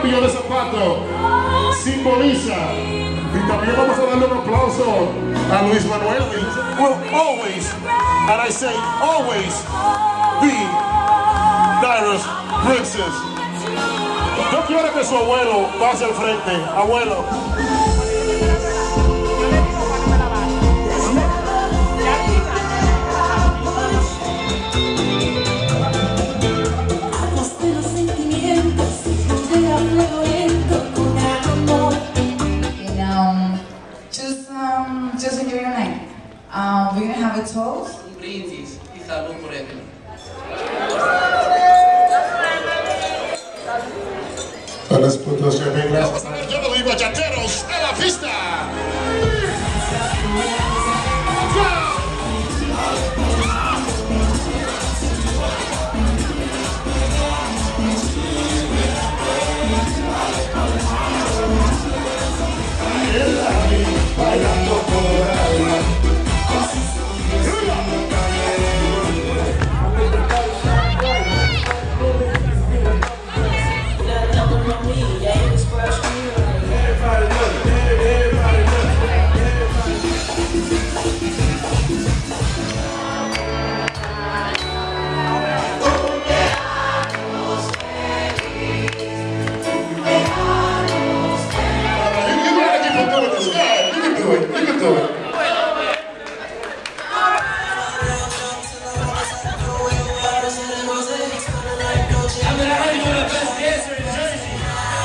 cambio de zapato simboliza. Y también vamos a darle un aplauso a Luis Manuel. Will always, and I say always, be Dairo's princess. Yo quiero que su abuelo pase al frente. Abuelo. Just enjoy your night. We're gonna have a toast. Un brindis y salud por él. A las putas que ven, gracias. Yo lo digo, yateros, a la pista. Bailando por ahí.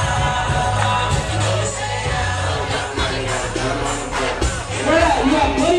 You got